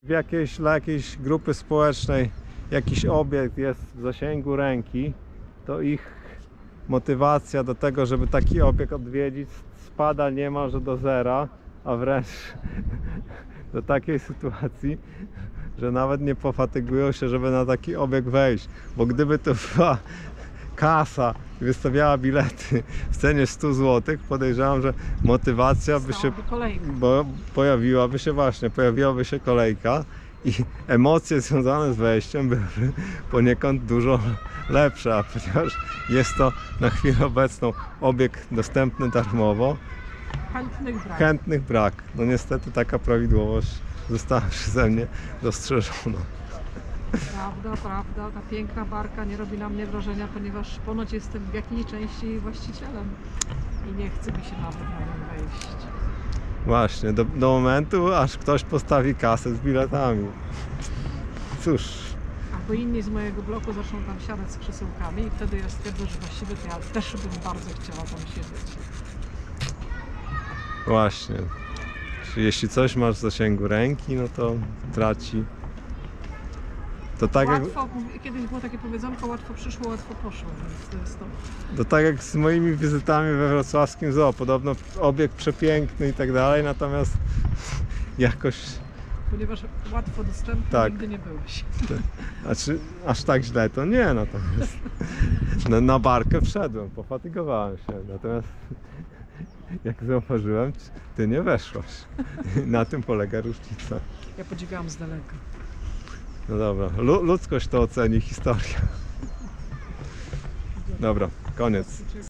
Dla jakiejś grupy społecznej jakiś obiekt jest w zasięgu ręki, to ich motywacja do tego, żeby taki obiekt odwiedzić, spada niemalże do zera, a wręcz do takiej sytuacji, że nawet nie pofatygują się, żeby na taki obiekt wejść, bo gdyby to była kasa i wystawiała bilety w cenie 100 zł, podejrzewam, że motywacja by się, bo pojawiłaby się kolejka i emocje związane z wejściem były poniekąd dużo lepsze, a ponieważ jest to na chwilę obecną obiekt dostępny darmowo, chętnych brak. No niestety taka prawidłowość została przeze mnie dostrzeżona. Prawda, ta piękna barka nie robi na mnie wrażenia, ponieważ ponoć jestem w jakiejś części właścicielem i nie chce mi się nawet na nią wejść. Właśnie, do momentu, aż ktoś postawi kasę z biletami. Cóż. Albo inni z mojego bloku zaczną tam siadać z krzesełkami i wtedy ja stwierdzę, że właściwie to ja też bym bardzo chciała tam siedzieć. Właśnie. Jeśli coś masz w zasięgu ręki, no to traci. To tak łatwo, kiedyś było takie powiedzonko, łatwo przyszło, łatwo poszło, więc to jest to. To tak jak z moimi wizytami we wrocławskim zoo. Podobno obiekt przepiękny i tak dalej, natomiast jakoś... Ponieważ łatwo dostępny, tak. Nigdy nie byłeś. Znaczy, aż tak źle to nie, natomiast na barkę wszedłem, pofatygowałem się, natomiast jak zauważyłem, ty nie weszłaś. Na tym polega różnica. Ja podziwiałam z daleka. No dobra, ludzkość to oceni, historia. Dobra, koniec.